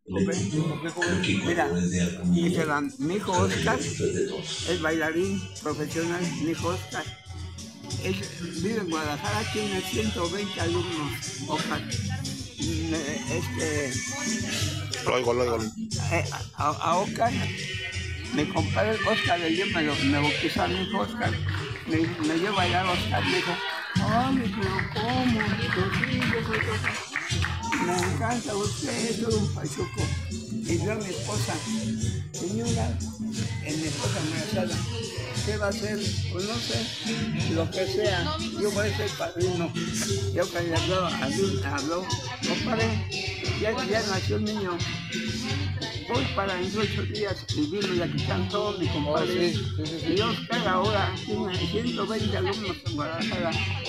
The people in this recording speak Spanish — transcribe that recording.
Mira, mi hijo Oscar es bailarín profesional, mi hijo Oscar. Vive en Guadalajara, tiene 120 alumnos, Oscar. Lo oigo. A Oscar, mi compadre Oscar de Dios me bautizó a mi hijo Oscar. Me dio a bailar a Oscar, me dijo, ay, pero ¿cómo? Sí, yo soy Oscar. Me encanta usted, es todo un pachuco. Y yo a mi esposa, señora, mi esposa embarazada, ¿qué va a hacer? Pues no sé, lo que sea, yo voy a ser padrino. Yo que le habló, compadre, ya nació el niño. Voy para dentro de 8 días y vino y aquí están todos mis compadres. Y Oscar ahora tiene 120 alumnos en Guadalajara.